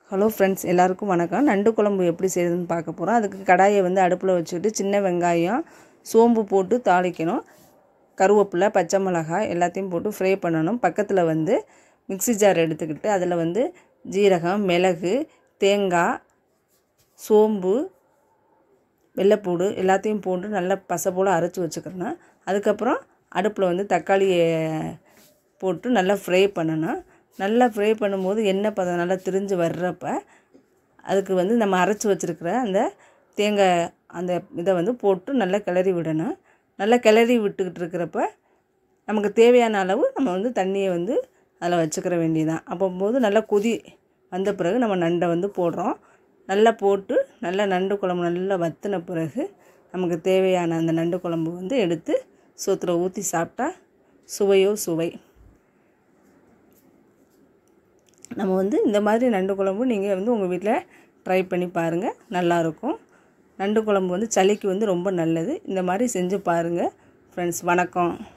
Hello friends, எல்லாருக்கும் வணக்கம். நண்டு குழம்பு எப்படி செய்யுதுன்னு பார்க்க போகிறோம். அதுக்கு கடாயை வந்து அடுப்பில் வச்சுக்கிட்டு சின்ன வெங்காயம், சோம்பு போட்டு தாளிக்கணும். கருவேப்பிலை, பச்சை மிளகாய் எல்லாத்தையும் போட்டு ஃப்ரை பண்ணணும். பக்கத்தில் வந்து மிக்ஸி ஜார் எடுத்துக்கிட்டு அதில் வந்து ஜீரகம், மிளகு, தேங்காய், சோம்பு, வெள்ளைப்பூடு எல்லாத்தையும் போட்டு நல்லா பசை போல் அரைச்சி வச்சுக்கணும். அதுக்கப்புறம் அடுப்பில் வந்து தக்காளியை போட்டு நல்லா ஃப்ரை பண்ணணும். நல்லா ஃப்ரை பண்ணும்போது எண்ணெய் பதம் நல்லா திரிஞ்சு வர்றப்ப அதுக்கு வந்து நம்ம அரைச்சி வச்சுருக்கிற அந்த தேங்காய் அந்த இதை வந்து போட்டு நல்லா கிளறி விடணும். நல்லா கிளறி விட்டுக்கிட்டு இருக்கிறப்ப நமக்கு தேவையான அளவு நம்ம வந்து தண்ணியை வந்து அதில் வச்சுக்கிற வேண்டியதான். அப்போது நல்லா கொதி வந்த பிறகு நம்ம நண்டை வந்து போடுறோம். நல்லா போட்டு நல்லா நண்டு குழம்பு நல்லா வற்றின பிறகு நமக்கு தேவையான அந்த நண்டு குழம்பு வந்து எடுத்து சோத்தில் ஊற்றி சாப்பிட்டா சுவையோ சுவை. நம்ம வந்து இந்த மாதிரி நண்டு குழம்பு நீங்கள் வந்து உங்கள் வீட்டில் ட்ரை பண்ணி பாருங்கள், நல்லாயிருக்கும். நண்டு குழம்பு வந்து சளிக்கு வந்து ரொம்ப நல்லது. இந்த மாதிரி செஞ்சு பாருங்கள் ஃப்ரெண்ட்ஸ். வணக்கம்.